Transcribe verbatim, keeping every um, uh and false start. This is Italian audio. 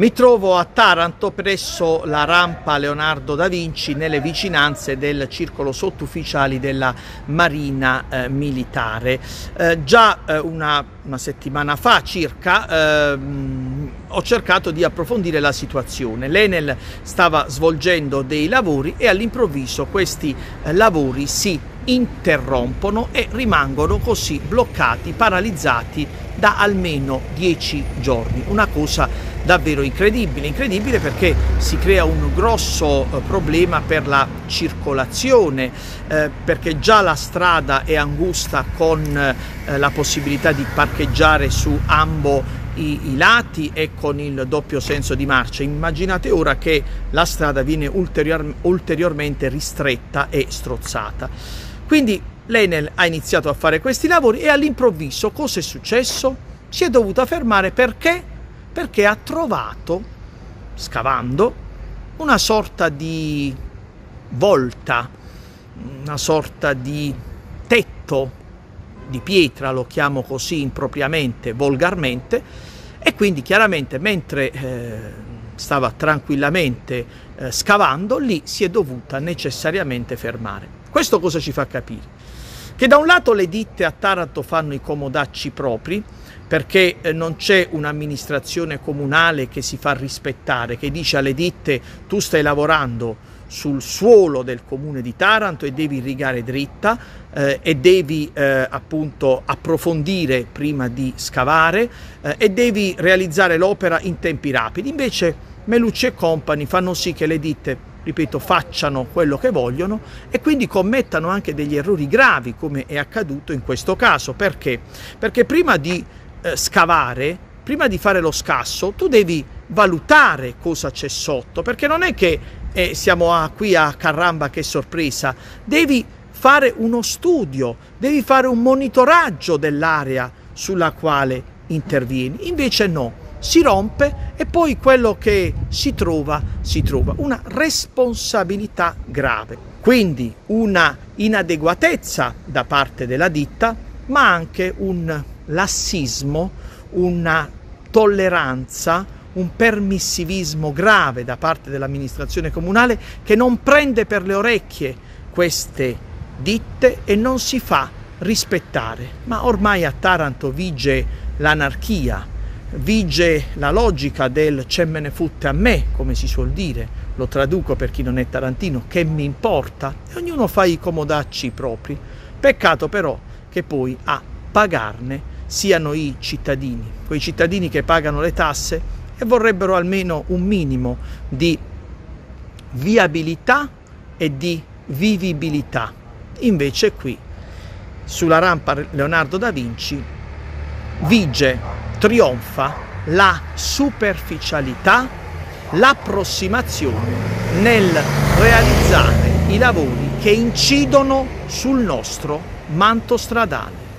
Mi trovo a Taranto presso la rampa Leonardo da Vinci nelle vicinanze del circolo sottufficiali della Marina eh, Militare. Eh, già eh, una, una settimana fa circa eh, ho cercato di approfondire la situazione. L'Enel stava svolgendo dei lavori e all'improvviso questi eh, lavori si interrompono e rimangono così bloccati, paralizzati da almeno dieci giorni. Una cosa davvero incredibile, incredibile perché si crea un grosso eh, problema per la circolazione, eh, perché già la strada è angusta con eh, la possibilità di parcheggiare su ambo i, i lati e con il doppio senso di marcia. Immaginate ora che la strada viene ulterior, ulteriormente ristretta e strozzata. Quindi l'Enel ha iniziato a fare questi lavori e all'improvviso cosa è successo? Si è dovuta fermare perché? Perché ha trovato, scavando, una sorta di volta, una sorta di tetto di pietra, lo chiamo così impropriamente, volgarmente, e quindi chiaramente mentre eh, stava tranquillamente eh, scavando, lì si è dovuta necessariamente fermare. Questo cosa ci fa capire? Che da un lato le ditte a Taranto fanno i comodacci propri, perché non c'è un'amministrazione comunale che si fa rispettare, che dice alle ditte: tu stai lavorando sul suolo del comune di Taranto e devi irrigare dritta eh, e devi eh, appunto approfondire prima di scavare eh, e devi realizzare l'opera in tempi rapidi. Invece Melucci e Company fanno sì che le ditte, ripeto, facciano quello che vogliono e quindi commettano anche degli errori gravi, come è accaduto in questo caso. Perché? Perché prima di eh, scavare, prima di fare lo scasso, tu devi valutare cosa c'è sotto, perché non è che eh, siamo a, qui a caramba che sorpresa, devi fare uno studio, devi fare un monitoraggio dell'area sulla quale intervieni. Invece no, si rompe e poi quello che si trova, si trova una responsabilità grave. Quindi una inadeguatezza da parte della ditta, ma anche un lassismo, una tolleranza, un permissivismo grave da parte dell'amministrazione comunale che non prende per le orecchie queste ditte e non si fa rispettare. Ma ormai a Taranto vige l'anarchia, vige la logica del "ce me ne fotte a me", come si suol dire, lo traduco per chi non è tarantino, che mi importa, e ognuno fa i comodacci propri. Peccato però che poi a pagarne siano i cittadini, quei cittadini che pagano le tasse e vorrebbero almeno un minimo di viabilità e di vivibilità. Invece qui, sulla rampa Leonardo da Vinci, vige, trionfa la superficialità, l'approssimazione nel realizzare i lavori che incidono sul nostro manto stradale.